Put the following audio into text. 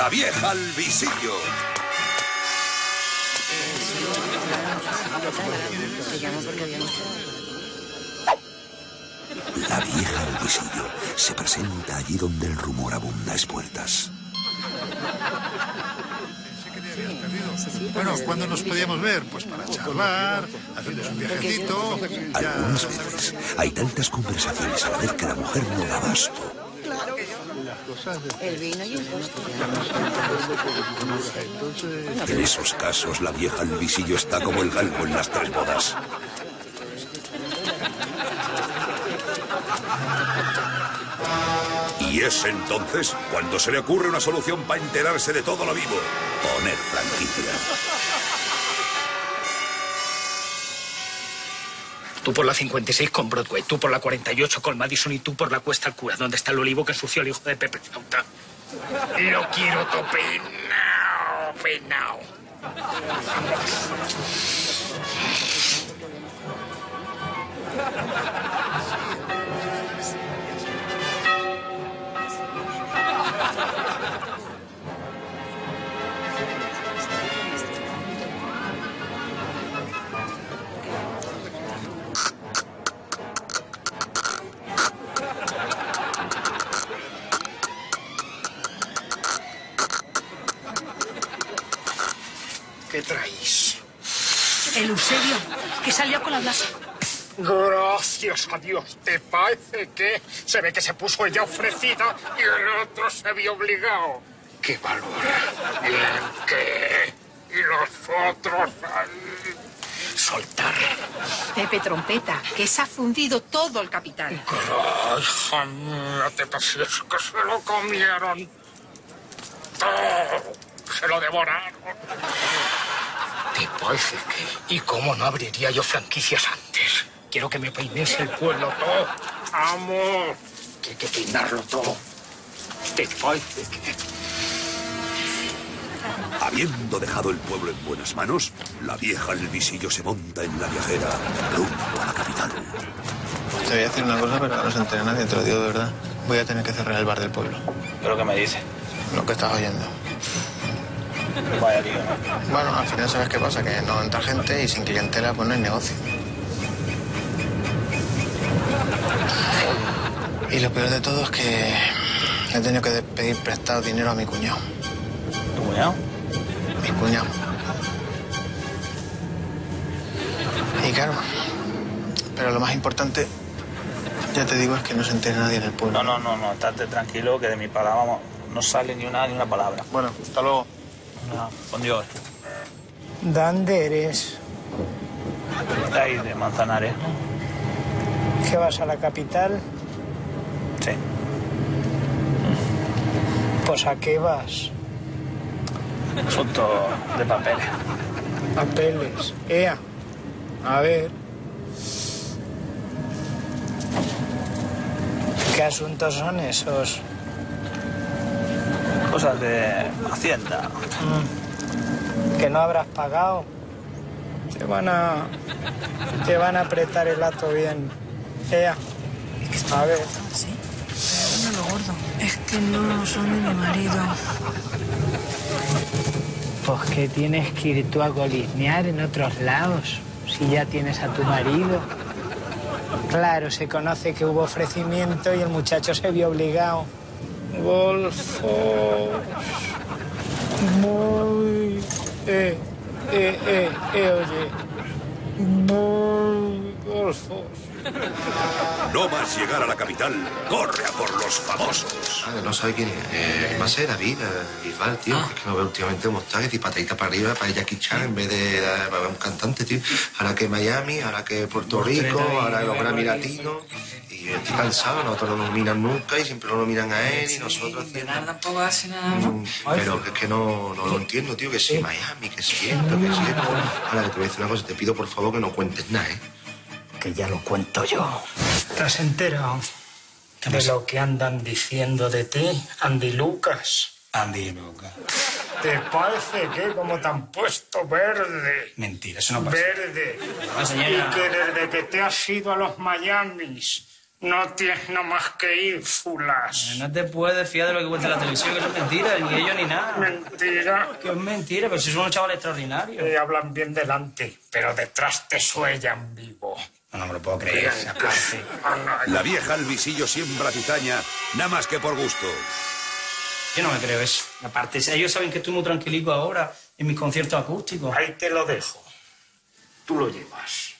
vieja al visillo. La vieja al visillo se presenta allí donde el rumor abunda a espuertas. Bueno, ¿cuándo nos podíamos ver? Pues para charlar, hacernos un viajecito. Algunas veces hay tantas conversaciones a la vez que la mujer no da abasto. El vino y el postre. En esos casos, la vieja al visillo está como el galgo en las 3 bodas. Y es entonces cuando se le ocurre una solución para enterarse de todo lo vivo. Poner franquicia. Tú por la 56 con Broadway, tú por la 48 con Madison y tú por la Cuesta al Cura, donde está el olivo que ensució el hijo de Pepe Flauta. Lo quiero todo peinao, peinao. ¿Qué traéis? El Eusebio, que salió con la Blasa. Gracias a Dios. ¿Te parece que se ve que se puso ella ofrecida y el otro se vio obligado? ¡Qué valor! ¿Bien qué? ¿Y los otros? Soltar. Pepe Trompeta, que se ha fundido todo el capital. ¡Ay, hija mía! ¿Te pareces que se lo comieron? ¡Todo! ¡Se lo devoraron! ¿Te parece que? ¿Y cómo no abriría yo franquicias antes? Quiero que me peinéis el pueblo todo. ¡Vamos! Que hay que peinarlo todo. ¿Te parece que? Habiendo dejado el pueblo en buenas manos, la vieja al visillo se monta en la viajera rumbo a la capital. Te voy a decir una cosa, pero no se entera nadie, te lo digo de verdad. Voy a tener que cerrar el bar del pueblo. ¿Pero qué me dices? Lo que estás oyendo. Vaya tío. Bueno, al final sabes qué pasa, que no entra gente y sin clientela pues no hay negocio. Y lo peor de todo es que he tenido que pedir prestado dinero a mi cuñado. ¿Tu cuñado? Mi cuñado. Y claro, pero lo más importante, ya te digo, es que no se entere nadie en el pueblo. No, estate tranquilo, que de mi palabra vamos, no sale ni una palabra. Bueno, hasta luego. No, con Dios. ¿Dónde eres? De ahí, de Manzanares. ¿Qué vas a la capital? Sí. Pues ¿a qué vas? Asunto de papeles. Papeles. Ea. A ver. ¿Qué asuntos son esos? Cosas de Hacienda. ¿Que no habrás pagado? Te van a apretar el hato bien. Ea. A ver. ¿Sí? No lo gordo. Es que no son de mi marido. Pues que tienes que ir tú a golisnear en otros lados, si ya tienes a tu marido. Claro, se conoce que hubo ofrecimiento y el muchacho se vio obligado. Golfo. Muy. Oye. Muy. Golfo. No más llegar a la capital, corre a por los famosos. No sabe quién es. Va a ser David Bisbal, tío. Es que lo veo últimamente como está, que decir patadita para arriba, para Jackie Chan, en vez de para un cantante, tío. Ahora que Miami, ahora que Puerto Rico, ahora los Grammy Latinos. Y yo estoy cansado, nosotros no nos miran nunca y siempre no lo miran a él y nosotros haciendo... Tampoco hace nada, ¿no? Pero es que no lo entiendo, tío, que sí, Miami, que sí esto, que sí esto. Ahora que te voy a decir una cosa, te pido por favor que no cuentes nada, ¿eh? Que ya lo cuento yo. ¿Te has enterado de lo que andan diciendo de ti, Andy Lucas? Andy Lucas. ¿Te parece que como te han puesto verde? Mentira, eso no pasa. Verde. No, señora. Y que desde que te has ido a los Miamis No tienes nada más que ínfulas. No te puedes fiar de lo que cuenta la televisión, que eso es mentira, ni ellos ni nada. Mentira. Que es mentira, pero si son unos chavales extraordinarios. Hablan bien delante, pero detrás te suellan vivo. No me lo puedo creer. La vieja al visillo siembra cizaña, nada más que por gusto. Yo no me creo eso. Aparte, ellos saben que estoy muy tranquilico ahora en mis conciertos acústicos. Ahí te lo dejo. Tú lo llevas.